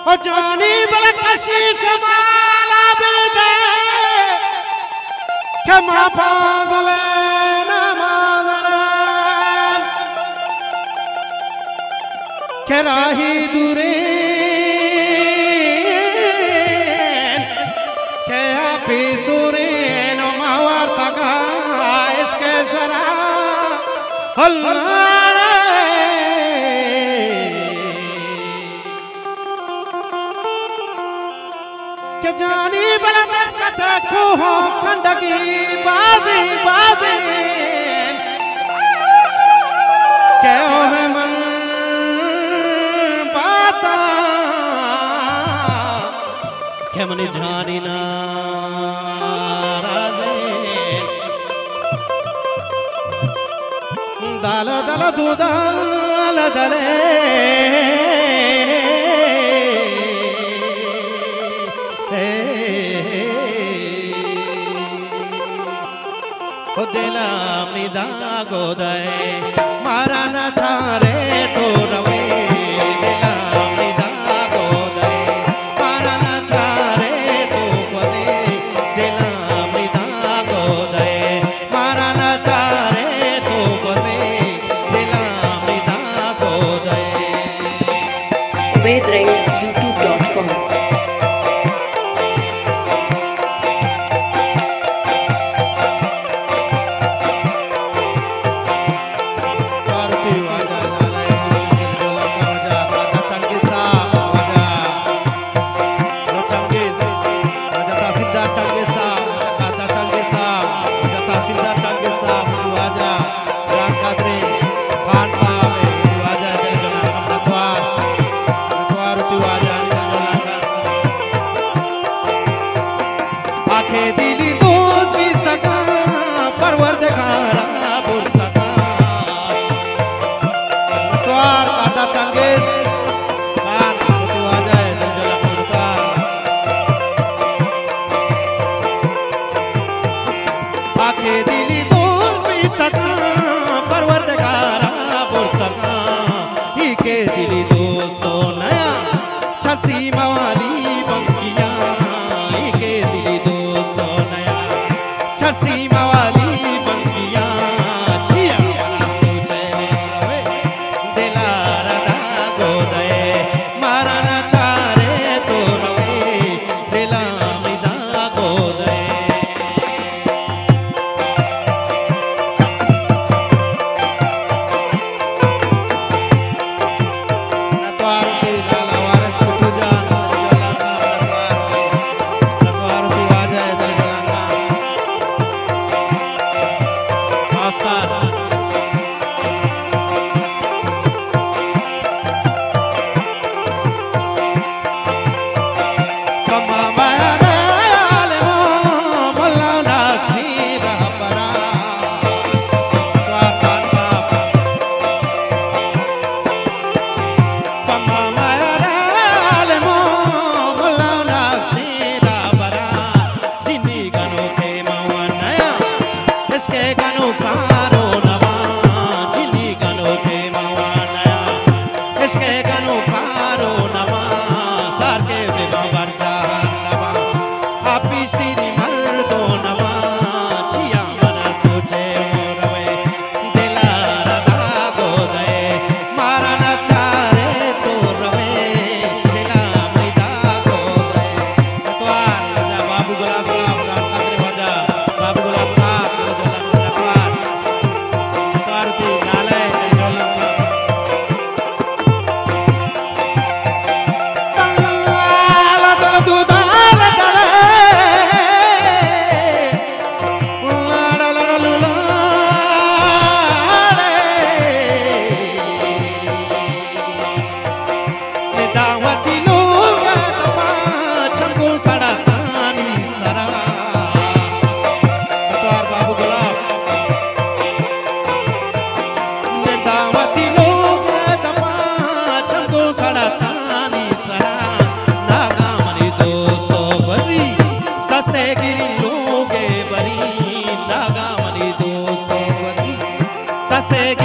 ओ जानी बल कशी समाला बेदे के मां पागल न मावरान के राही दूरे के आपी सूरे नो मावर तका इसके सरा अल्लाह के जानी बल कथा को हो खंडगी बाजी बाजी के ओहे मन बाता के मनी जानी ना दाल दाल दूदाल दले दिला मिदा गोदय मारा न छारे तो रवे दिला मिदा गोदय मारा न छारे तो गोदे दिला मिदा गोदय मारा न छारे तो गोदे दिला मिदा गोदय ubaidrank.youtube.com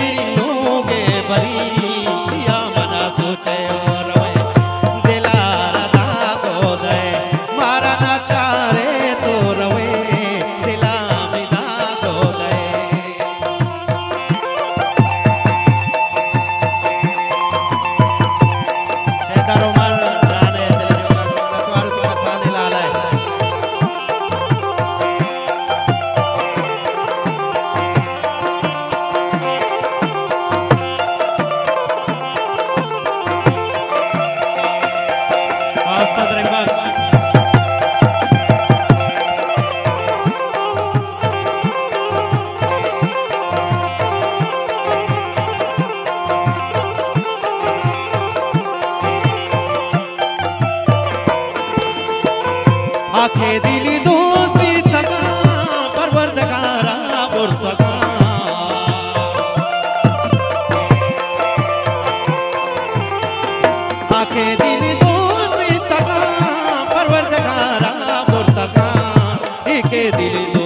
बरी जिया मना सोचे और दिलार आखे दिली दोस्त भी तका परवरदिगारा मुर्तका आखे दिली दोस्त भी तका परवरदिगारा मुर्तका एके दिली